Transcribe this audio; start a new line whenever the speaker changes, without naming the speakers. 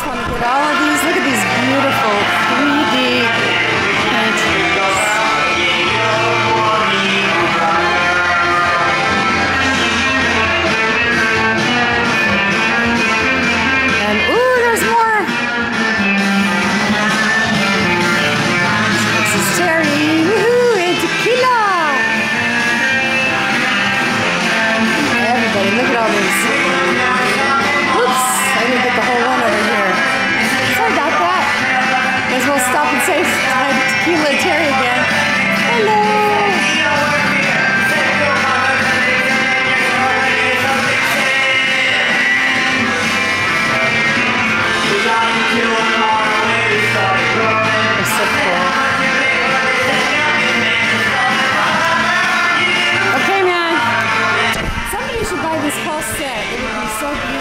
just want to get all of these. Look at these beautiful 3D paintings. And ooh, there's more. This is Cherie, woohoo, and Taquila. Everybody, look at all these. Oops, I didn't get the whole one over here. Sorry about that. May as well stop and say hi to Taquila and Cherie again. Hello. They're so cool. Okay, man. Somebody should buy this whole set. It would be so beautiful.